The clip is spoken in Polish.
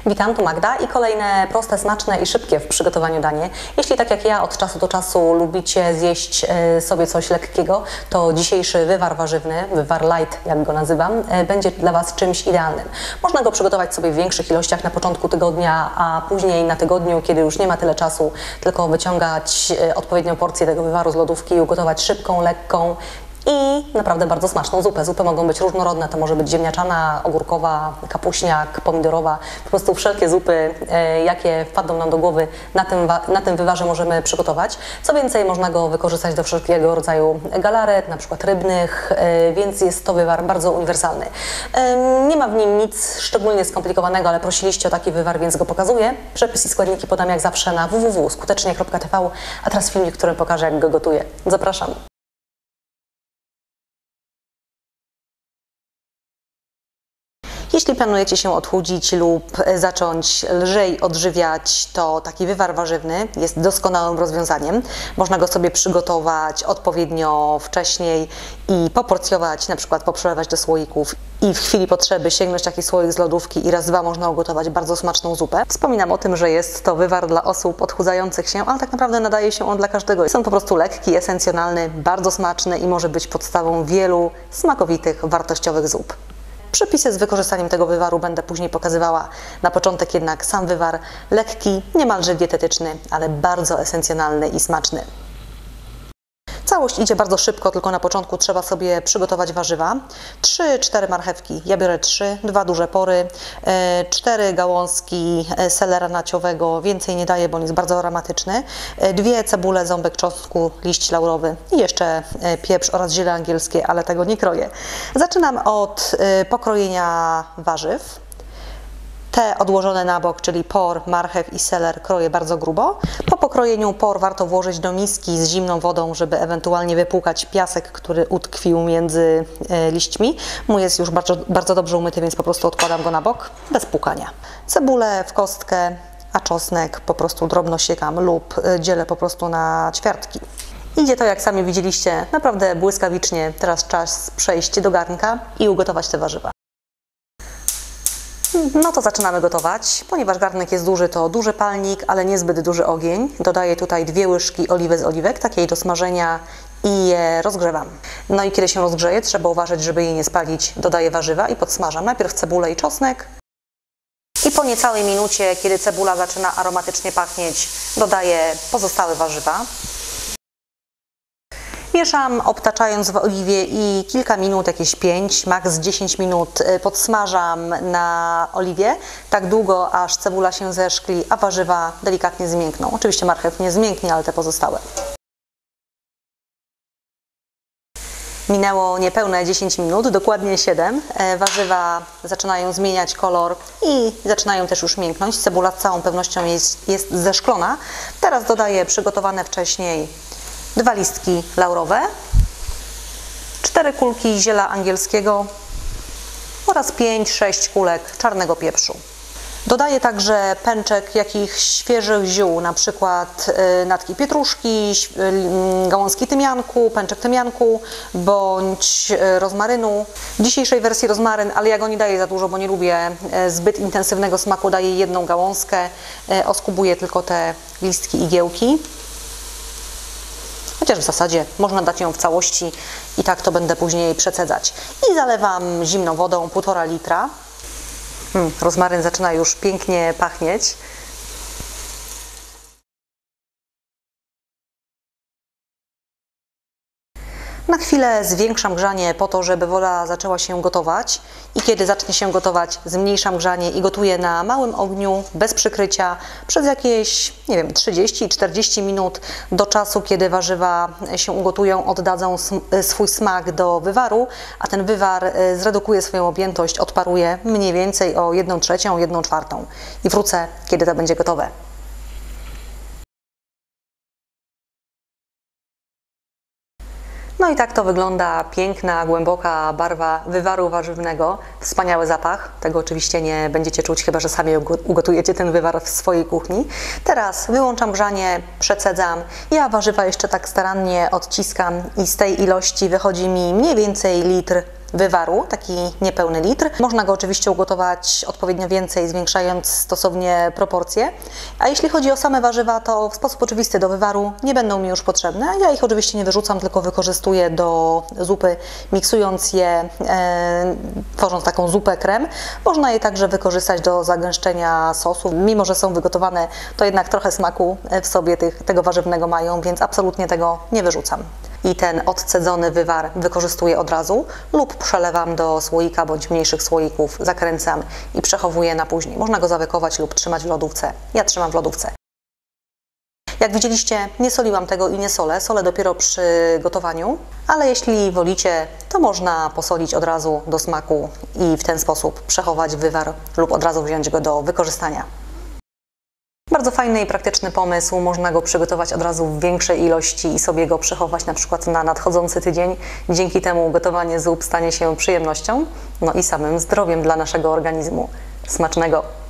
Witam, tu Magda i kolejne proste, smaczne i szybkie w przygotowaniu danie. Jeśli tak jak ja od czasu do czasu lubicie zjeść sobie coś lekkiego, to dzisiejszy wywar warzywny, wywar light jak go nazywam, będzie dla Was czymś idealnym. Można go przygotować sobie w większych ilościach na początku tygodnia, a później na tygodniu, kiedy już nie ma tyle czasu, tylko wyciągać odpowiednią porcję tego wywaru z lodówki i ugotować szybką, lekką i naprawdę bardzo smaczną zupę. Zupy mogą być różnorodne, to może być ziemniaczana, ogórkowa, kapuśniak, pomidorowa, po prostu wszelkie zupy, jakie wpadną nam do głowy, na tym wywarze możemy przygotować. Co więcej, można go wykorzystać do wszelkiego rodzaju galaret, na przykład rybnych, więc jest to wywar bardzo uniwersalny. Nie ma w nim nic szczególnie skomplikowanego, ale prosiliście o taki wywar, więc go pokazuję. Przepis i składniki podam jak zawsze na www.skutecznie.tv, a teraz filmik, w którym pokażę, jak go gotuję. Zapraszam. Jeśli planujecie się odchudzić lub zacząć lżej odżywiać, to taki wywar warzywny jest doskonałym rozwiązaniem. Można go sobie przygotować odpowiednio wcześniej i poporcjować, na przykład poprzelewać do słoików i w chwili potrzeby sięgnąć taki słoik z lodówki i raz, dwa można ugotować bardzo smaczną zupę. Wspominam o tym, że jest to wywar dla osób odchudzających się, ale tak naprawdę nadaje się on dla każdego. Jest on po prostu lekki, esencjonalny, bardzo smaczny i może być podstawą wielu smakowitych, wartościowych zup. Przepisy z wykorzystaniem tego wywaru będę później pokazywała. Na początek jednak sam wywar lekki, niemalże dietetyczny, ale bardzo esencjonalny i smaczny. Całość idzie bardzo szybko, tylko na początku trzeba sobie przygotować warzywa. 3-4 marchewki, ja biorę 3, 2 duże pory, 4 gałązki selera naciowego, więcej nie daję, bo on jest bardzo aromatyczny, 2 cebule, ząbek czosnku, liść laurowy i jeszcze pieprz oraz ziele angielskie, ale tego nie kroję. Zaczynam od pokrojenia warzyw. Te odłożone na bok, czyli por, marchew i seler, kroję bardzo grubo. Po pokrojeniu por warto włożyć do miski z zimną wodą, żeby ewentualnie wypłukać piasek, który utkwił między liśćmi. Mój jest już bardzo dobrze umyty, więc po prostu odkładam go na bok, bez płukania. Cebulę w kostkę, a czosnek po prostu drobno siekam lub dzielę po prostu na ćwiartki. Idzie to, jak sami widzieliście, naprawdę błyskawicznie. Teraz czas przejść do garnka i ugotować te warzywa. No to zaczynamy gotować. Ponieważ garnek jest duży, to duży palnik, ale niezbyt duży ogień. Dodaję tutaj 2 łyżki oliwy z oliwek, takiej do smażenia i je rozgrzewam. No i kiedy się rozgrzeje, trzeba uważać, żeby jej nie spalić. Dodaję warzywa i podsmażam. Najpierw cebulę i czosnek. I po niecałej minucie, kiedy cebula zaczyna aromatycznie pachnieć, dodaję pozostałe warzywa. Mieszam, obtaczając w oliwie i kilka minut, jakieś 5, maks 10 minut podsmażam na oliwie, tak długo, aż cebula się zeszkli, a warzywa delikatnie zmiękną. Oczywiście marchew nie zmięknie, ale te pozostałe. Minęło niespełna 10 minut, dokładnie 7. Warzywa zaczynają zmieniać kolor i zaczynają też już mięknąć. Cebula z całą pewnością jest zeszklona. Teraz dodaję przygotowane wcześniej 2 listki laurowe, 4 kulki ziela angielskiego oraz 5-6 kulek czarnego pieprzu. Dodaję także pęczek jakichś świeżych ziół, na przykład natki pietruszki, gałązki tymianku, pęczek tymianku bądź rozmarynu. W dzisiejszej wersji rozmaryn, ale ja go nie daję za dużo, bo nie lubię zbyt intensywnego smaku, daję 1 gałązkę, oskubuję tylko te listki i giełki. Chociaż w zasadzie można dać ją w całości i tak to będę później przecedzać. I zalewam zimną wodą, 1,5 litra. Rozmaryn zaczyna już pięknie pachnieć. Na chwilę zwiększam grzanie po to, żeby woda zaczęła się gotować i kiedy zacznie się gotować, zmniejszam grzanie i gotuję na małym ogniu, bez przykrycia, przez jakieś, nie wiem, 30-40 minut do czasu, kiedy warzywa się ugotują, oddadzą swój smak do wywaru, a ten wywar zredukuje swoją objętość, odparuje mniej więcej o 1/3, 1/4 i wrócę, kiedy to będzie gotowe. No i tak to wygląda, piękna, głęboka barwa wywaru warzywnego, wspaniały zapach. Tego oczywiście nie będziecie czuć, chyba że sami ugotujecie ten wywar w swojej kuchni. Teraz wyłączam grzanie, przecedzam. Ja warzywa jeszcze tak starannie odciskam i z tej ilości wychodzi mi mniej więcej litr wywaru, taki niepełny litr. Można go oczywiście ugotować odpowiednio więcej, zwiększając stosownie proporcje. A jeśli chodzi o same warzywa, to w sposób oczywisty do wywaru nie będą mi już potrzebne. Ja ich oczywiście nie wyrzucam, tylko wykorzystuję do zupy, miksując je, tworząc taką zupę krem. Można je także wykorzystać do zagęszczenia sosu. Mimo że są wygotowane, to jednak trochę smaku w sobie tego warzywnego mają, więc absolutnie tego nie wyrzucam. I ten odcedzony wywar wykorzystuję od razu lub przelewam do słoika bądź mniejszych słoików, zakręcam i przechowuję na później. Można go zawykować lub trzymać w lodówce. Ja trzymam w lodówce. Jak widzieliście, nie soliłam tego i nie solę. Solę dopiero przy gotowaniu, ale jeśli wolicie, to można posolić od razu do smaku i w ten sposób przechować wywar lub od razu wziąć go do wykorzystania. Bardzo fajny i praktyczny pomysł, można go przygotować od razu w większej ilości i sobie go przechować na przykład na nadchodzący tydzień. Dzięki temu gotowanie zup stanie się przyjemnością, no i samym zdrowiem dla naszego organizmu. Smacznego!